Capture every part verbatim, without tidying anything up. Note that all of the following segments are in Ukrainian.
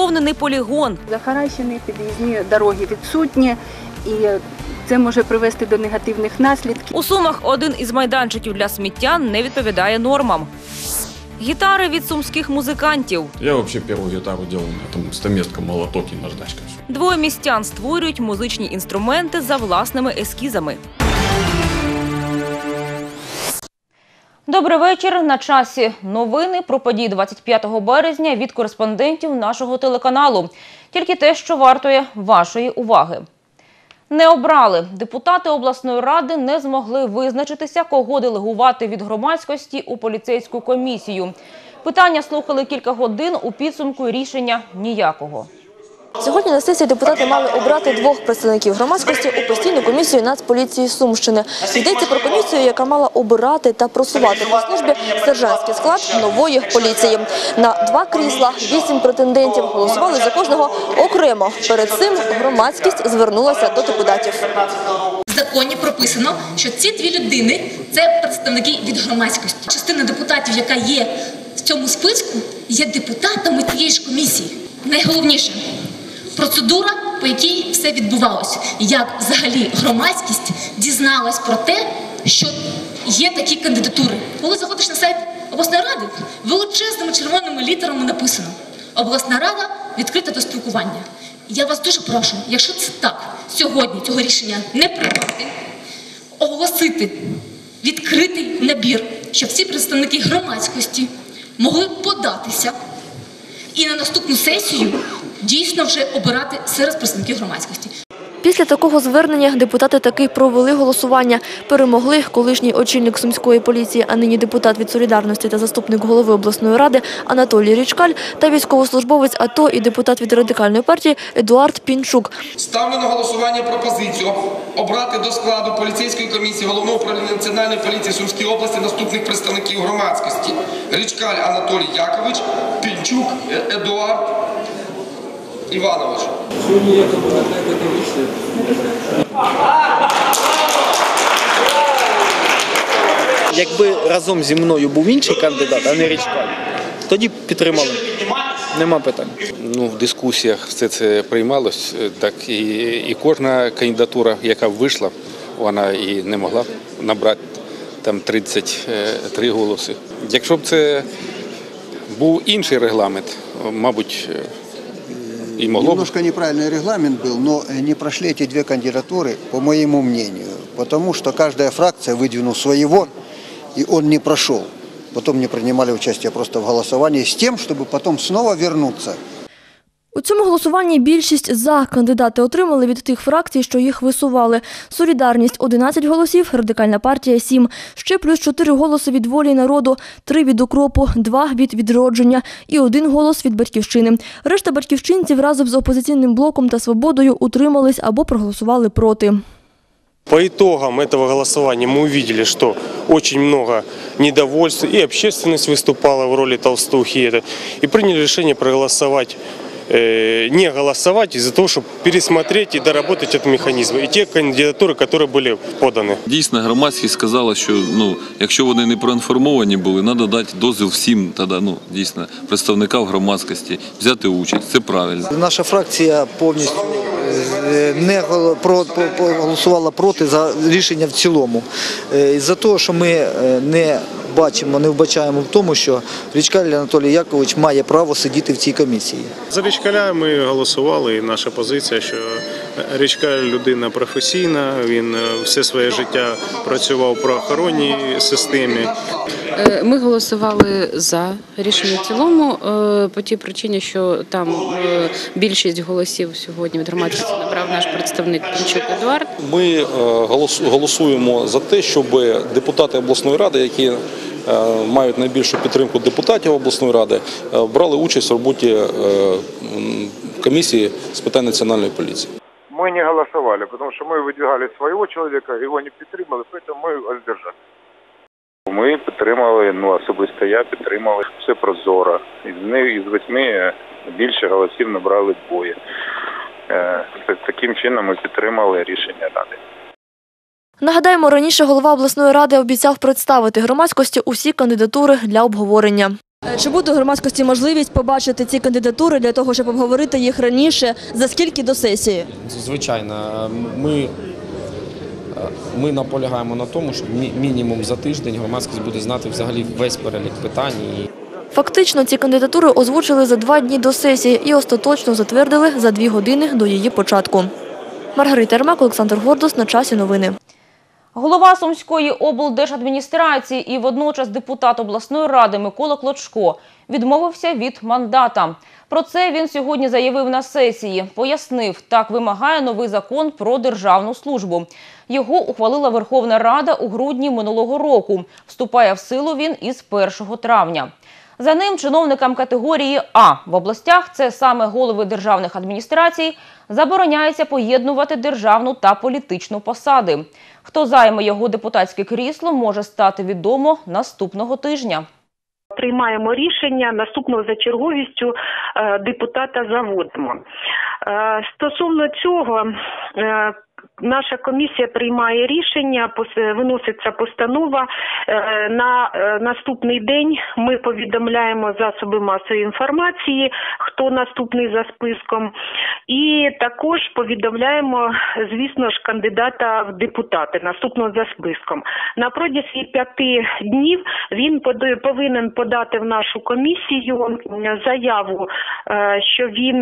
заповнений полігон. Захаращені під'їзні дороги відсутні, і це може привести до негативних наслідків. У Сумах один із майданчиків для сміття не відповідає нормам. Гітари від сумських музикантів. Я взагалі першу гітару робив на стаместкому молоток і наждачка. Двоє містян створюють музичні інструменти за власними ескізами. Добрий вечір. На часі новини про події двадцять п'ятого березня від кореспондентів нашого телеканалу. Тільки те, що вартує вашої уваги. Не обрали. Депутати обласної ради не змогли визначитися, кого делегувати від громадськості у поліцейську комісію. Питання слухали кілька годин, у підсумку рішення ніякого. Сьогодні на сесії депутати мали обрати двох представників громадськості у постійну комісію Нацполіції Сумщини. Йдеться про комісію, яка мала обирати та просувати по службі сержантський склад нової поліції. На два крісла вісім претендентів голосували за кожного окремо. Перед цим громадськість звернулася до депутатів. В законі прописано, що ці дві людини – це представники від громадськості. Частина депутатів, яка є в цьому списку, є депутатами цієї ж комісії. Найголовніше – процедура, по якій все відбувалося. Як взагалі громадськість дізналась про те, що є такі кандидатури. Коли заходиш на сайт обласної ради, величезними червоними літерами написано «Обласна рада відкрита до спілкування». Я вас дуже прошу, якщо це так, сьогодні цього рішення не приймати, оголосити відкритий набір, щоб всі представники громадськості могли податися і на наступну сесію дійсно вже обирати серед представників громадськості. Після такого звернення депутати таки провели голосування. Перемогли колишній очільник Сумської поліції, а нині депутат від «Солідарності» та заступник голови обласної ради Анатолій Річкаль та військовослужбовець АТО і депутат від Радикальної партії Едуард Пінчук. Ставлю на голосування пропозицію обрати до складу поліцейської комісії Головного управління Національної поліції Сумської області наступних представників громадськості: Річкаль Анатолій Якович, Пінчук Едуард Іванович. Якби разом зі мною був інший кандидат, а не Річкаль, тоді б підтримали. Нема питань. Ну, в дискусіях все це приймалось, так і, і кожна кандидатура, яка вийшла, вона і не могла набрати там тридцять три голоси. Якщо б це був інший регламент, мабуть, и могло... Немножко неправильный регламент был, но не прошли эти две кандидатуры, по моему мнению, потому что каждая фракция выдвинула своего, и он не прошел. Потом не принимали участие просто в голосовании с тем, чтобы потом снова вернуться. У цьому голосуванні більшість «за» кандидати отримали від тих фракцій, що їх висували. «Солідарність» – одинадцять голосів, Радикальна партія – сім. Ще плюс чотири голоси від «Волі народу», три від «Укропу», два від «Відродження» і один голос від «Батьківщини». Решта батьківщинців разом з «Опозиційним блоком» та «Свободою» утримались або проголосували проти. По итогам этого голосования мы увидели, что очень много недовольств, и общественность выступала в роли толстухи, и приняли решение проголосовать, не голосовать из-за того, чтобы пересмотреть и доработать этот механизм, и те кандидатуры, которые были поданы. Дійсно, громадськість сказала, що ну, якщо вони не проінформовані були, треба дати дозвіл всім тоді, ну, дійсно, представникам громадськості взяти участь. Це правильно. Наша фракція повністю не голосувала проти за рішення в цілому. Із-за того, що ми не бачимо, не вбачаємо в тому, що Річкаль Анатолій Якович має право сидіти в цій комісії. За Річкаля ми голосували, і наша позиція, що Річкаль людина професійна, він все своє життя працював в правоохоронній системі. Ми голосували за рішення в цілому по тій причині, що там більшість голосів сьогодні від громадськості набрав наш представник Пінчук Едуард. Ми голосуємо за те, щоб депутати обласної ради, які мають найбільшу підтримку депутатів обласної ради, брали участь в роботі комісії з питань національної поліції. Ми не голосували, тому що ми видвигали свого чоловіка, його не підтримали, тому ми воздержались. Ми підтримали, ну особисто я підтримали, все прозоро. Із них із восьми більше голосів набрали двоє. Таким чином ми підтримали рішення ради. Нагадаємо, раніше голова обласної ради обіцяв представити громадськості усі кандидатури для обговорення. Чи буде у громадськості можливість побачити ці кандидатури для того, щоб обговорити їх раніше? За скільки до сесії? Звичайно. Ми, ми наполягаємо на тому, що мінімум за тиждень громадськість буде знати взагалі весь перелік питань. Фактично, ці кандидатури озвучили за два дні до сесії і остаточно затвердили за дві години до її початку. Маргарита Ермак, Олександр Гордус. На часі новини. Голова Сумської облдержадміністрації і водночас депутат обласної ради Микола Клочко відмовився від мандата. Про це він сьогодні заявив на сесії. Пояснив, так вимагає новий закон про державну службу. Його ухвалила Верховна Рада у грудні минулого року. Вступає в силу він із першого травня. За ним чиновникам категорії А в областях, це саме голови державних адміністрацій, забороняється поєднувати державну та політичну посади. Хто займе його депутатське крісло, може стати відомо наступного тижня. Приймаємо рішення, наступного за черговістю депутата заводимо. Стосовно цього, наша комісія приймає рішення, виноситься постанова. На наступний день ми повідомляємо засоби масової інформації, хто наступний за списком. І також повідомляємо, звісно ж, кандидата в депутати, наступного за списком. На протязі п'яти днів він повинен подати в нашу комісію заяву, що він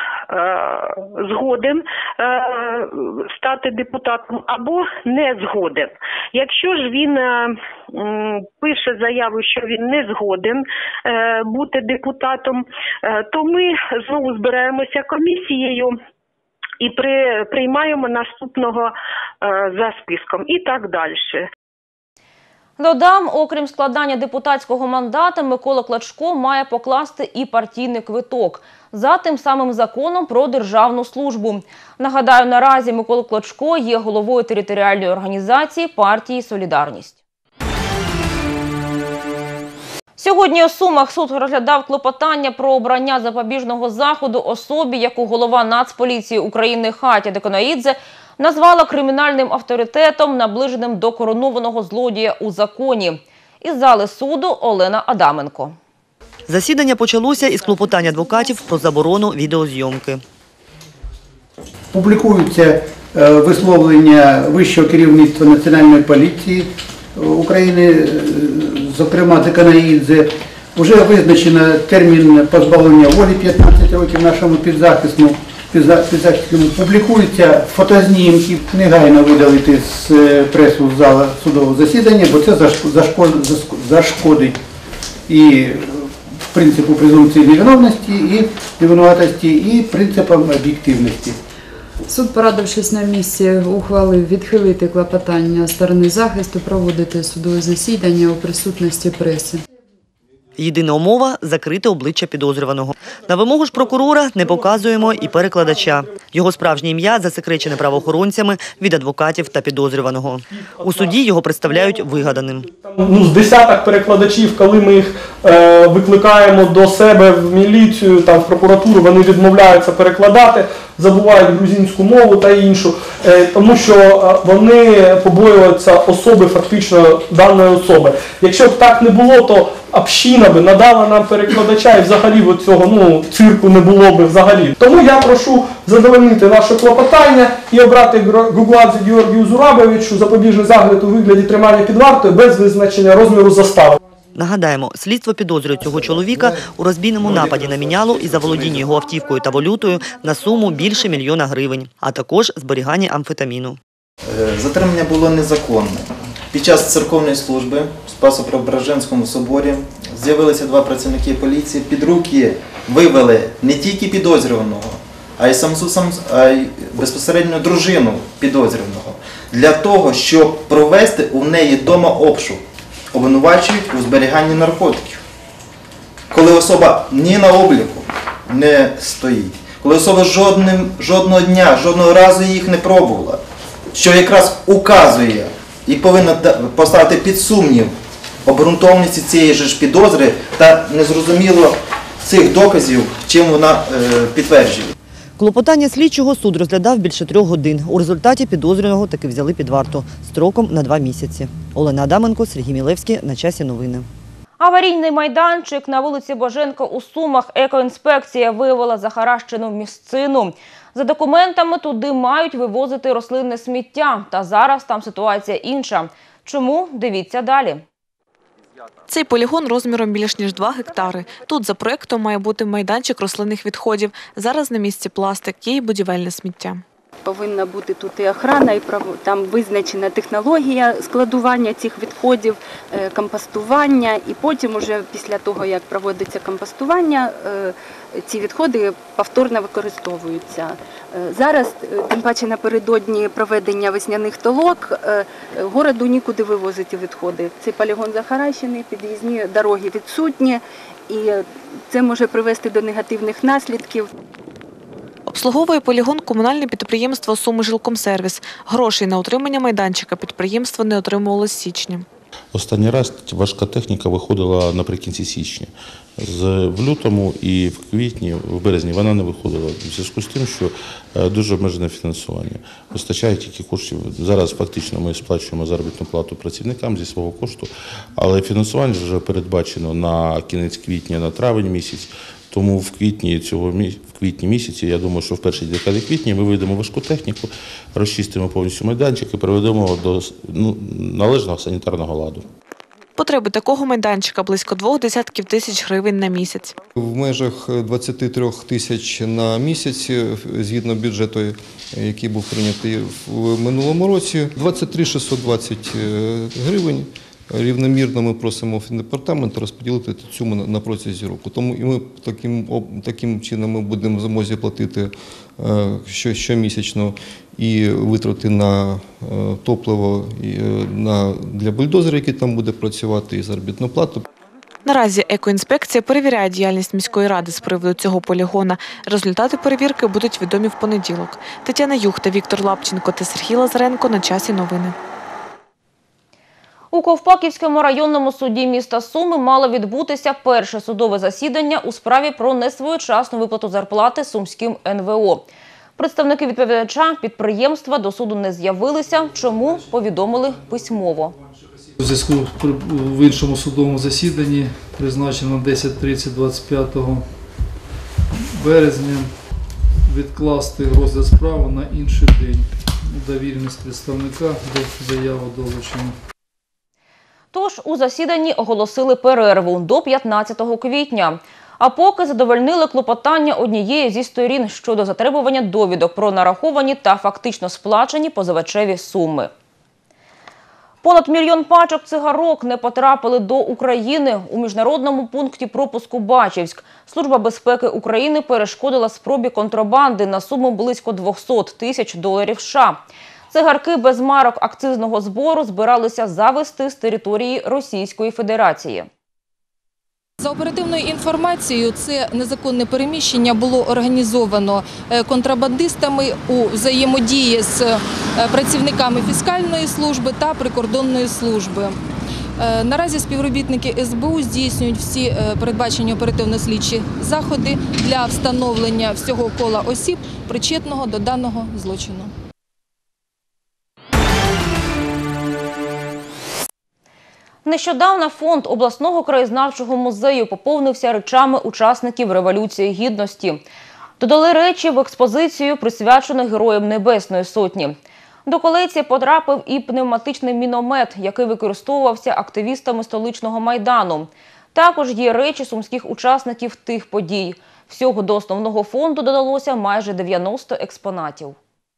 згоден стати депутатом або не згоден. Якщо ж він пише заяву, що він не згоден бути депутатом, то ми знову збираємося комісією і при, приймаємо наступного за списком і так далі. Додам, окрім складання депутатського мандата, Микола Клочко має покласти і партійний квиток за тим самим законом про державну службу. Нагадаю, наразі Микола Клочко є головою територіальної організації партії «Солідарність». Сьогодні у Сумах суд розглядав клопотання про обрання запобіжного заходу особі, яку голова Нацполіції України Хатя Деконаїдзе назвала кримінальним авторитетом, наближеним до коронованого злодія у законі. Із зали суду Олена Адаменко. Засідання почалося із клопотання адвокатів про заборону відеозйомки. Публікуються висловлення вищого керівництва Національної поліції України, зокрема Деконаїдзе. Вже визначено термін позбавлення волі п'ятнадцять років нашому підзахисному. Підзахисному. Публікуються фотознімки, негайно видалити з пресу зала судового засідання, бо це зашкодить і принципу презумпції невиновності, і невинуватості, і принципам об'єктивності. Суд, порадившись на місці, ухвалив відхилити клопотання сторони захисту, проводити судове засідання у присутності преси. Єдина умова – закрити обличчя підозрюваного. На вимогу ж прокурора не показуємо і перекладача. Його справжнє ім'я засекречене правоохоронцями від адвокатів та підозрюваного. У суді його представляють вигаданим. Ну, з десяток перекладачів, коли ми їх е, викликаємо до себе в міліцію, там, в прокуратуру, вони відмовляються перекладати, забувають грузинську мову та іншу, е, тому що вони побоюються особи, фактично даної особи. Якщо б так не було, то община би надала нам перекладача і взагалі от цього ну, цирку не було б взагалі. Тому я прошу задовольнити наше клопотання і обрати Гугладзе Георгію Зурабовичу запобіжний загляд у вигляді тримання під вартою без визначення розміру застави. Нагадаємо, слідство підозрює цього чоловіка у розбійному нападі на Мінялу і заволодінні його автівкою та валютою на суму більше мільйона гривень, а також зберігання амфетаміну. Затримання було незаконне. Під час церковної служби в Спасо-Преображенському соборі з'явилися два працівники поліції, під руки вивели не тільки підозрюваного, а й саму, а й безпосередньо дружину підозрюваного, для того, щоб провести у неї вдома обшук, обвинувачують у зберіганні наркотиків. Коли особа ні на обліку не стоїть, коли особа жодним, жодного дня, жодного разу їх не пробувала, що якраз указує і повинна поставити під сумнів обґрунтованості цієї ж підозри та незрозуміло цих доказів, чим вона е, підтверджує. Клопотання слідчого суд розглядав більше трьох годин. У результаті підозрюваного таки взяли під варту строком на два місяці. Олена Адаменко, Сергій Мілевський. На часі новини. Аварійний майданчик на вулиці Боженка у Сумах екоінспекція виявила захаращену місцину. За документами туди мають вивозити рослинне сміття. Та зараз там ситуація інша. Чому? Дивіться далі. Цей полігон розміром більш ніж два гектари. Тут за проєктом має бути майданчик рослинних відходів. Зараз на місці пластик, є й будівельне сміття. Повинна бути тут і охорона, і там визначена технологія складування цих відходів, компостування. І потім, уже після того, як проводиться компостування, ці відходи повторно використовуються. Зараз, тим паче напередодні проведення весняних толок, городу нікуди вивозити відходи. Цей полігон захаращений, під'їзні дороги відсутні, і це може привести до негативних наслідків. Обслуговує полігон комунальне підприємство «Сумижилкомсервіс». Грошей на утримання майданчика підприємство не отримувало з січня. Останній раз важка техніка виходила наприкінці січня. В лютому і в квітні, в березні вона не виходила. В зв'язку з тим, що дуже обмежене фінансування. Вистачає тільки коштів. Зараз фактично ми сплачуємо заробітну плату працівникам зі свого кошту, але фінансування вже передбачено на кінець квітня, на травень місяць. Тому в квітні цього в квітні місяці, я думаю, що в першій декаді квітня ми вийдемо важку техніку, розчистимо повністю майданчик і приведемо його до ну, належного санітарного ладу. Потреби такого майданчика близько двох десятків тисяч гривень на місяць. В межах двадцяти трьох тисяч на місяць, згідно бюджету, який був прийнятий в минулому році, двадцять три тисячі шістсот двадцять гривень. Рівномірно ми просимо Фіндепартамент розподілити цю суму на протязі року. Тому і ми таким, таким чином ми будемо в змозі платити щомісячно і витрати на топливо і на, для бульдозера, який там буде працювати, і заробітну плату. Наразі екоінспекція перевіряє діяльність міської ради з приводу цього полігона. Результати перевірки будуть відомі в понеділок. Тетяна Юхта, Віктор Лапченко та Сергій Лазаренко. На часі новини. У Ковпаківському районному суді міста Суми мало відбутися перше судове засідання у справі про несвоєчасну виплату зарплати сумським ен ве о. Представники відповідача підприємства до суду не з'явилися, чому повідомили письмово. У зв'язку в іншому судовому засіданні, призначено десять тридцять двадцять п'ятого березня, відкласти розгляд справи на інший день. Довіреність представника до заяви долучено. Тож у засіданні оголосили перерву до п'ятнадцятого квітня. А поки задовольнили клопотання однієї зі сторін щодо затребування довідок про нараховані та фактично сплачені позивачеві суми. Понад мільйон пачок цигарок не потрапили до України у міжнародному пункті пропуску Бачівськ. Служба безпеки України перешкодила спробі контрабанди на суму близько двохсот тисяч доларів США. Цигарки без марок акцизного збору збиралися завезти з території Російської Федерації. За оперативною інформацією, це незаконне переміщення було організовано контрабандистами у взаємодії з працівниками фіскальної служби та прикордонної служби. Наразі співробітники ес бе у здійснюють всі передбачені оперативно-слідчі заходи для встановлення всього кола осіб, причетного до даного злочину. Нещодавно фонд обласного краєзнавчого музею поповнився речами учасників Революції Гідності. Додали речі в експозицію, присвячену Героям Небесної Сотні. До колекції потрапив і пневматичний міномет, який використовувався активістами столичного Майдану. Також є речі сумських учасників тих подій. Всього до основного фонду додалося майже дев'яносто експонатів.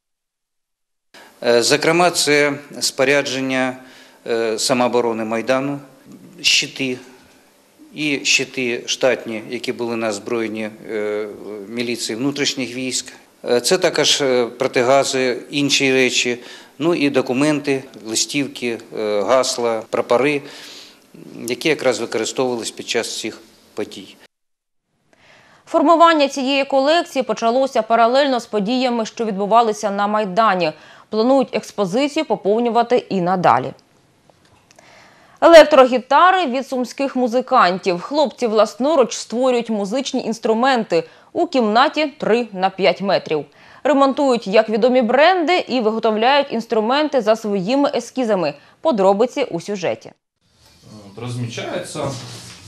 Зокрема, це спорядження самооборони Майдану, щити і щити штатні, які були на озброєнні міліції внутрішніх військ. Це також протигази, інші речі, ну і документи, листівки, гасла, прапори, які якраз використовувалися під час цих подій. Формування цієї колекції почалося паралельно з подіями, що відбувалися на Майдані. Планують експозицію поповнювати і надалі. Електрогітари від сумських музикантів. Хлопці власноруч створюють музичні інструменти у кімнаті три на п'ять метрів. Ремонтують як відомі бренди і виготовляють інструменти за своїми ескізами. Подробиці у сюжеті. Розмічається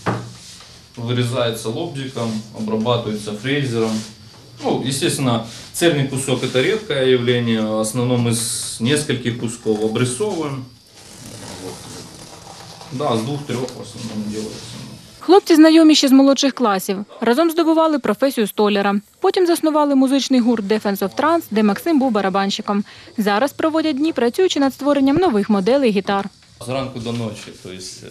вырезается лобзиком, обрабатывается фрезером. Ну, естественно, цельный кусок – это редкое явление, в основном из нескольких кусков обрисовываем. Вот. Да, с двух-трех в основном делается. Хлопці знайомі ще з молодших класів. Разом здобували професію столяра. Потім заснували музичний гурт Defense of Trance, де Максим був барабанщиком. Зараз проводять дні, працюючи над створенням нових моделей гітар. Зранку до ночи, то есть,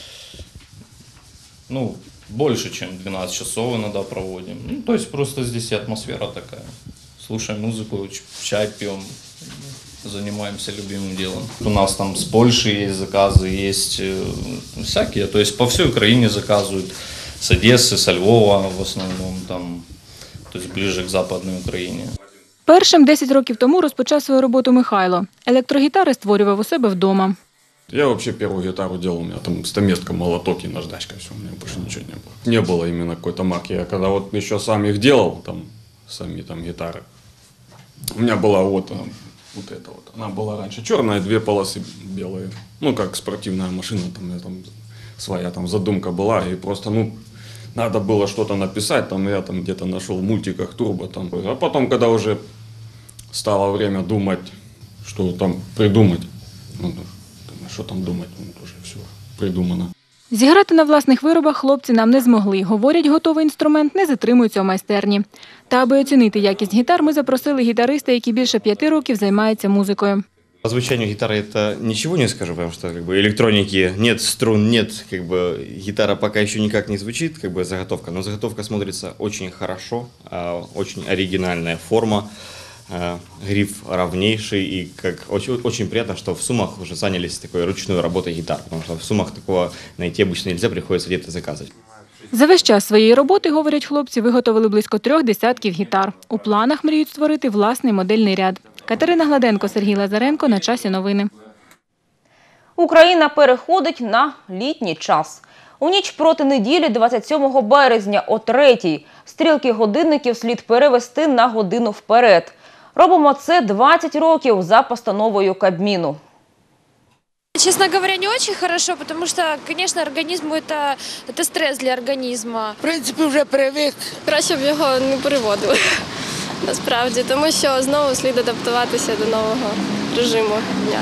ну, больше, чем двенадцать часов иногда проводим. Ну, то есть просто здесь атмосфера такая. Слушаем музыку, чай пьем, занимаемся любимым делом. У нас там с Польши есть заказы, есть всякие, то есть по всей Украине заказывают, с Одессы, со Львова в основном, там, то есть ближе к Западной Украине. Першим десять років тому розпочав свою роботу Михайло. Електрогітари створював у себе вдома. Я вообще первую гитару делал, у меня там стаместка, молоток и наждачка, все, у меня больше ничего не было. Не было именно какой-то марки. Я когда вот еще сам их делал, там, сами там гитары, у меня была вот, вот эта вот, она была раньше черная, две полосы белые, ну, как спортивная машина, там, у меня там своя там задумка была, и просто, ну, надо было что-то написать, там, я там где-то нашел в мультиках турбо, там, а потом, когда уже стало время думать, что там придумать, ну, що там думати, вже все придумано. Зіграти на власних виробах хлопці нам не змогли. Говорять, готовий інструмент не затримується у майстерні. Та аби оцінити якість гітар, ми запросили гітариста, який більше п'яти років займається музикою. По звучанию гитары это ничего не скажу, потому что как бы, электроники нет, струн нет, как бы, гитара пока еще никак не звучит, как бы заготовка, но заготовка смотрится очень хорошо, очень оригинальная форма. Гриф ровнейший, и как очень, очень приятно, что в Сумах уже занялись такой ручной работой гитар, потому что в Сумах такого найти обычно нельзя, приходится где-то заказывать. За весь час своєї роботи, говорять хлопці, виготовили близько трьох десятків гітар. У планах мріють створити власний модельний ряд. Катерина Гладенко, Сергій Лазаренко. На часі новини. Україна переходить на літній час. У ніч проти неділі, двадцять сьомого березня о третій, стрілки годинників слід перевести на годину вперед. Робимо це двадцять років за постановою Кабміну. Честно говоря, не очень хорошо, потому что, конечно, организму это, это стресс для организма. В принципі, вже привик. Краще б його не переводили, насправді, тому що знову слід адаптуватися до нового режиму дня.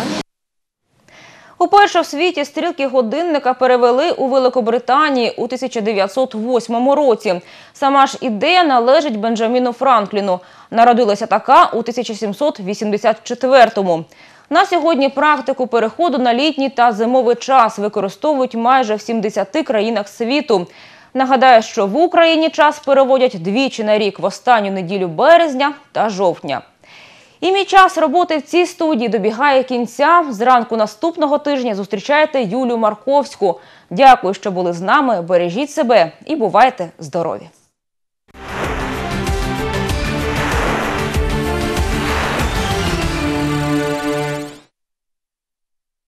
Уперше в світі стрілки годинника перевели у Великобританії у тисяча дев'ятсот восьмому році. Сама ж ідея належить Бенджаміну Франкліну. Народилася така у тисяча сімсот вісімдесят четвертому. На сьогодні практику переходу на літній та зимовий час використовують майже в сімдесяти країнах світу. Нагадаю, що в Україні час переводять двічі на рік в останню неділю березня та жовтня. І мій час роботи в цій студії добігає кінця. Зранку наступного тижня зустрічайте Юлію Марковську. Дякую, що були з нами, бережіть себе і бувайте здорові!